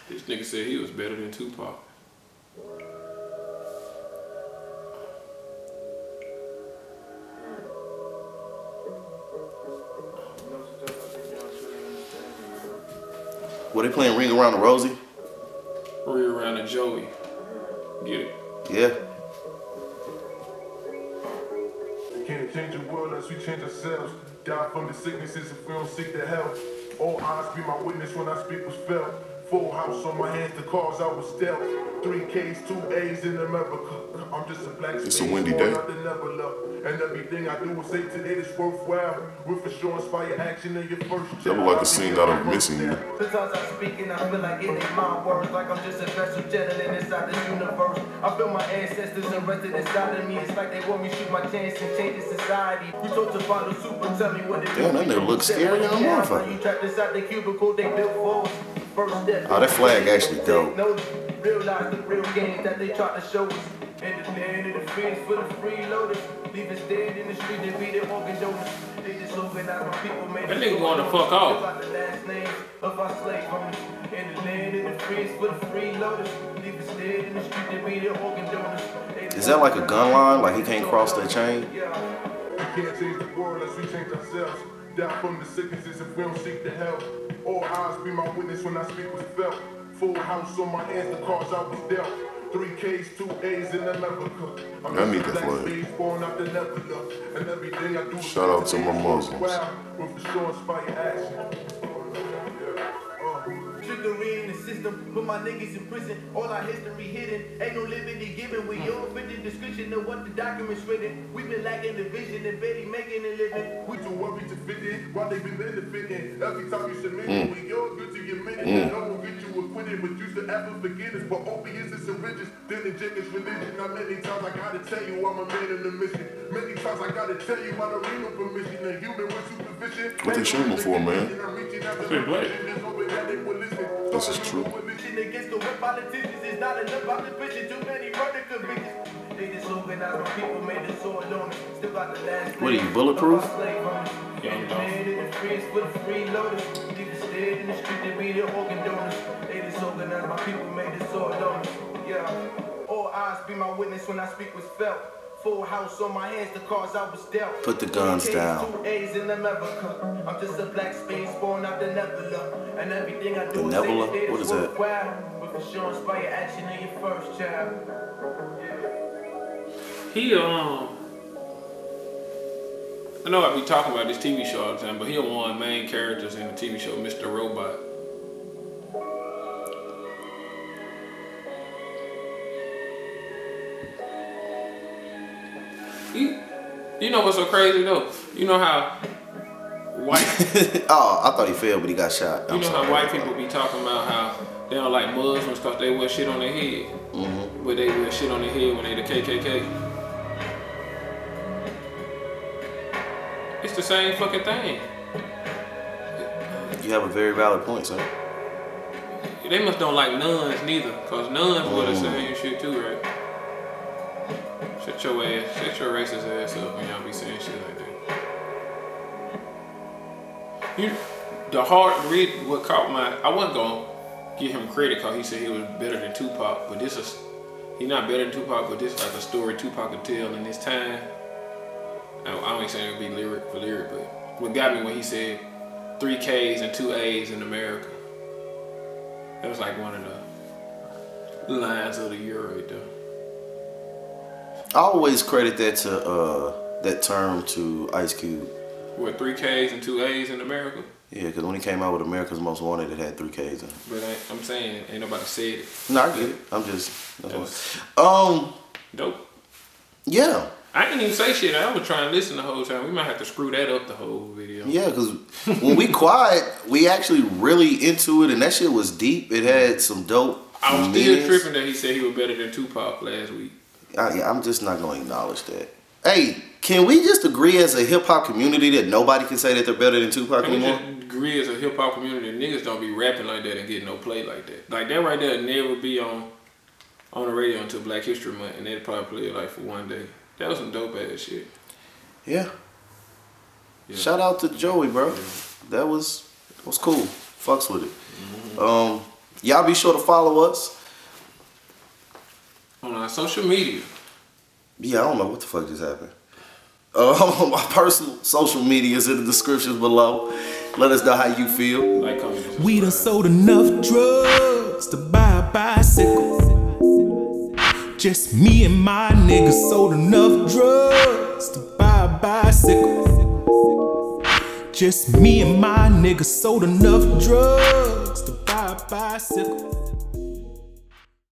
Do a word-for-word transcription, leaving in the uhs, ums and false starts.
This nigga said he was better than Tupac. Were they playing Ring Around the Rosie? Ring Around the Joey. Get it? Yeah. Can't change the world unless we change ourselves. Die from the sicknesses if we don't seek the help. All eyes be my witness when I speak was felt. Full house on my hands, the cause I was dealt. Three K's, two A's in America. I'm just a black It's a windy day. And everything I do is say today is worthwhile. With for sure inspire action in your first That look like a scene out of Missing You. Sometimes I speak and I feel like it ain't my words. Like I'm just a vessel channeling inside the universe. I feel my ancestors arrested inside of me. It's like they want me to shoot my chance and change the society. We talk to follow super, tell me what it is. Damn, that nigga looks scary on motherfucker. You trapped inside the cubicle, they built for us. First step. Oh, that flag actually dope. Realize the real game that they try to show us. In the land of the fiends for the freeloaders. Leave us dead in the street, they be the organ donors. They disorganize my people, made that nigga going the fuck off. About the last names of our slave owners. In the land of the fiends for the freeloaders. Leave us dead in the street, they be the organ donors. Is that like a gun line? Like he can't cross that chain? We can't change the world unless we change ourselves. Die from the sicknesses if we don't seek the help. All eyes be my witness when I speak was felt. Full house on my hands, the cause I was dealt. Three K's, two A's in America. I'm I need that flag. Born out the nebula. And everything I do is shout out to my Muslims. With the shore inspire action. Trickery in the system, put my niggas in prison, all our history hidden, ain't no liberty given, we all fit the description of what the documents written, we been lacking the vision and barely making a living. We too worried to fit in, while they been benefiting, every time you submit mm. we all good to get minute, mm. no one get you acquitted, but you should ever forget us, but opiates is and riches, then the is religion, now many times I gotta tell you I'm a man in the mission, many times I gotta tell you I don't need no permission, a human with supervision. What they shooting for, man? This is true. Against the whip politicians is not enough opposition. Too many murder convictions. They disorganized my people, made the sword on me. Still got the last. What are you, bulletproof? Young dog. In the streets for the freeloaders. Leave us dead in the street, they be the organ donors. They disorganized my people, made the sword on me. Yeah. All eyes be my witness when I speak was felt. Full house on my hands, the cause I was dealt. Put the guns down. Two A's in America. I'm just a black space born out the nebula. And everything I do the is nebula? say What is that? With for sure inspire action in your first child. He um I know I be talking about this T V show all the time, but he one of the main characters in the T V show Mister Robot. You, you know what's so crazy though? You know how white oh, I thought he fell, but he got shot. I'm you know sorry. how white people be talking about how they don't like Muslims because they wear shit on their head, mm-hmm. but they wear shit on their head when they the K K K. It's the same fucking thing. You have a very valid point, sir. They must don't like nuns neither, cause nuns mm. wear the same shit too, right? Shut your ass, shut your racist ass up when y'all be saying shit like that. You, the hard read what caught my, I wasn't gonna give him credit cause he said he was better than Tupac, but this is, he not better than Tupac, but this is like a story Tupac could tell in this time. I, I ain't saying it would be lyric for lyric, but what got me when he said three K's and two A's in America. That was like one of the lines of the year right there. I always credit that to uh, that term to Ice Cube. What, three K's and two A's in America? Yeah, because when he came out with America's Most Wanted, it had three K's in it. But I, I'm saying, ain't nobody said it. No, I get it. I'm just, that's That's what. Um, dope. Yeah. I didn't even say shit. I was trying to listen the whole time. We might have to screw that up the whole video. Yeah, because when we quiet, we actually really into it, and that shit was deep. It had some dope I was meanings. still tripping that he said he was better than Tupac last week. I, I'm just not going to acknowledge that. Hey, can we just agree as a hip-hop community that nobody can say that they're better than Tupac Can we anymore? just agree as a hip-hop community that niggas don't be rapping like that and getting no play like that? Like, that right there never be on on the radio until Black History Month, and they'd probably play it like for one day. That was some dope ass shit. Yeah. yeah. Shout out to Joey, bro. Yeah. That was was cool. Fucks with it. Mm-hmm. Um, Y'all be sure to follow us on our social media. Yeah, I don't know what the fuck just happened. Uh, my personal social media is in the descriptions below. Let us know how you feel. Like, comment, we done sold enough drugs to buy a bicycle. Just me and my niggas sold enough drugs to buy a bicycle. Just me and my niggas sold enough drugs to buy a bicycle.